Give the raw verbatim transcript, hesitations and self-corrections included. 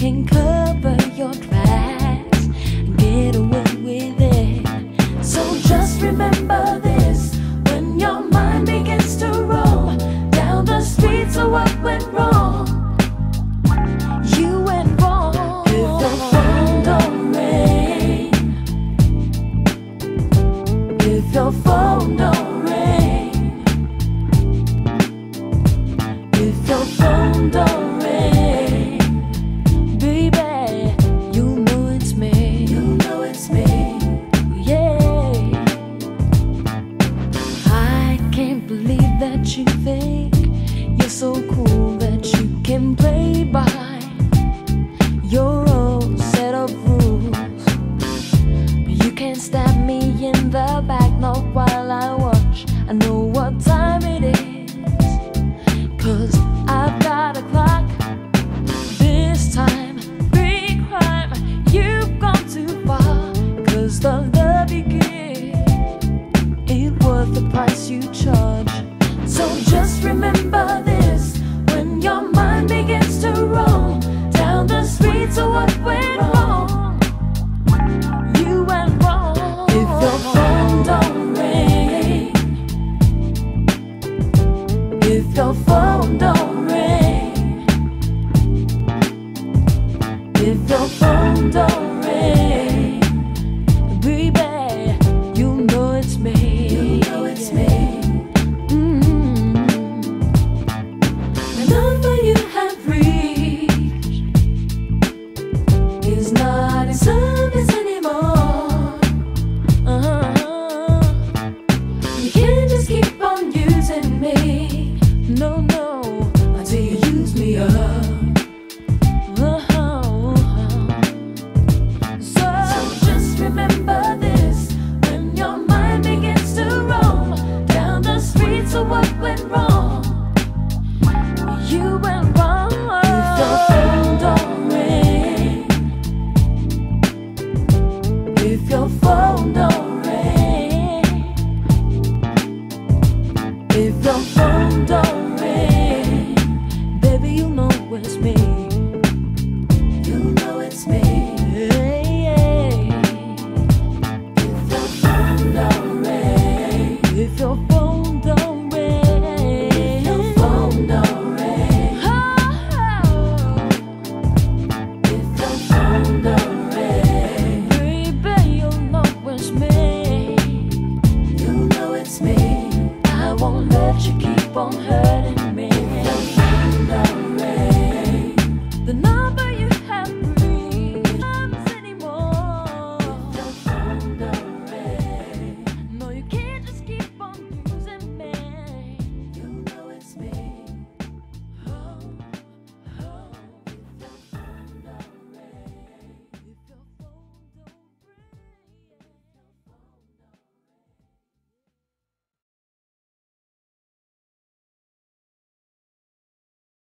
can cover your tracks and get away with it. So just remember this when your mind begins to roam down the streets of what went wrong. You went wrong. If the phone don't ring, if your phone don't ring, if your phone don't ring, baby, you know it's me. You know it's me. Yeah. I can't believe that you think you're so cool that you can play by your own set of rules. You can't stab me in the back, not while I watch. I know what time it is, 'cause I've got a clock. This time, big crime, you've gone too far. 'Cause the love you give ain't worth the price you charge. So just remember this when your mind begins to roam down the streets of what went wrong. You went wrong. If your phone don't ring, if your phone don't ring, if your phone don't